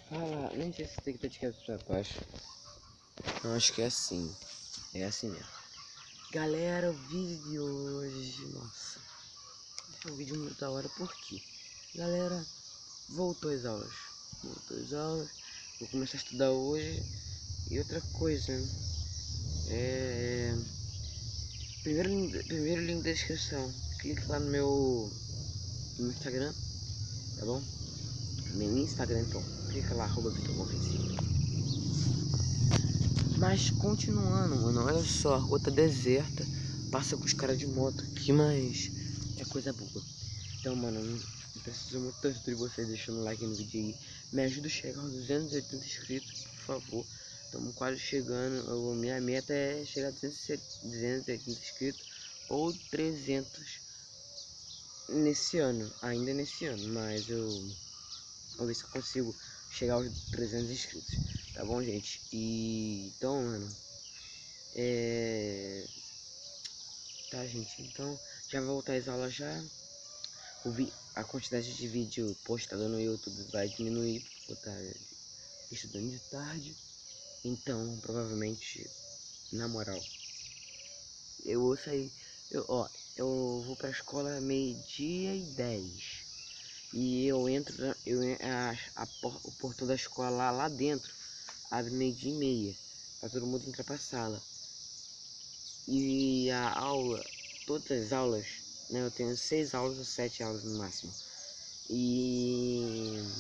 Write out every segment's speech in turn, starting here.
Ah, nem sei se tem que ter de quebra pra baixo. Não, acho que é assim. É assim mesmo. Galera, o vídeo de hoje, nossa, é um vídeo muito da hora, por quê? Galera, voltou às aulas. Vou começar a estudar hoje. E outra coisa, primeiro link da descrição. Clique lá no Instagram, tá bom? Meu Instagram, então. Clica lá, @VitorBonFensivo. Mas continuando, mano, olha só, a rua tá deserta. Passa com os caras de moto aqui, mas é coisa boa. Então, mano, eu preciso muito da ajuda de vocês deixando um like no vídeo aí. Me ajuda a chegar aos 280 inscritos, por favor. Estamos quase chegando. Minha meta é chegar a 280 inscritos ou 300 ainda nesse ano. Mas eu vou ver se eu consigo chegar aos 300 inscritos. Tá bom, gente? E então, mano, tá, gente, então já vou voltar às aulas já. A quantidade de vídeo postado no YouTube vai diminuir, porque vou estar estudando de tarde. Então, provavelmente, na moral, eu vou sair, eu vou pra escola 12h10. E eu entro, o portão da escola lá dentro abre 12h30, pra todo mundo entrar pra sala. E a aula, todas as aulas, né, eu tenho 6 aulas ou 7 aulas no máximo. E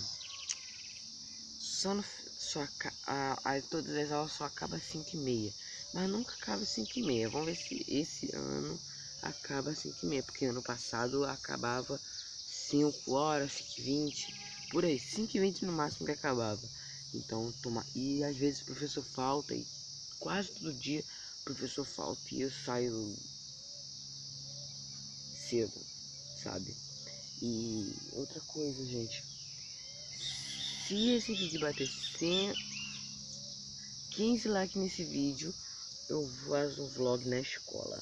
só no, só todas as aulas só acaba às 5h30, mas nunca acaba às 5h30. Vamos ver se esse ano acaba às 5h30, porque ano passado acabava 5 horas, 5h20, por aí, 5h20 no máximo que acabava. Então, e às vezes o professor falta, e quase todo dia o professor falta e eu saio cedo, sabe? E outra coisa, gente, se esse vídeo bater 15 likes nesse vídeo, eu faço um vlog na escola.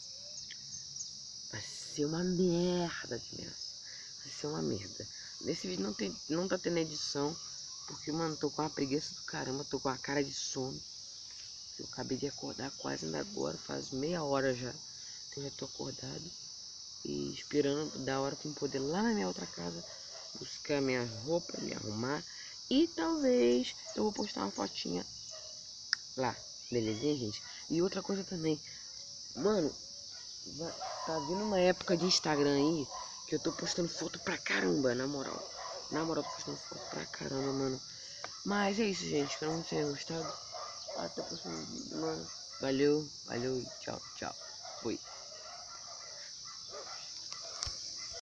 Vai ser uma merda de merda. Vai ser uma merda. Nesse vídeo não tá tendo edição, porque, mano, tô com uma preguiça do caramba, tô com a cara de sono. Eu acabei de acordar quase ainda agora, faz meia hora já que eu já tô acordado. E esperando da hora pra eu poder ir lá na minha outra casa buscar minha roupa, me arrumar. E talvez eu vou postar uma fotinha lá, belezinha, gente? E outra coisa também, mano, tá vindo uma época de Instagram aí que eu tô postando foto pra caramba, na moral. Na moral, tô postando foto pra caramba, mano. Mas é isso, gente. Espero que vocês tenham gostado. Até o próximo vídeo, mano. Valeu, valeu e tchau, tchau. Fui.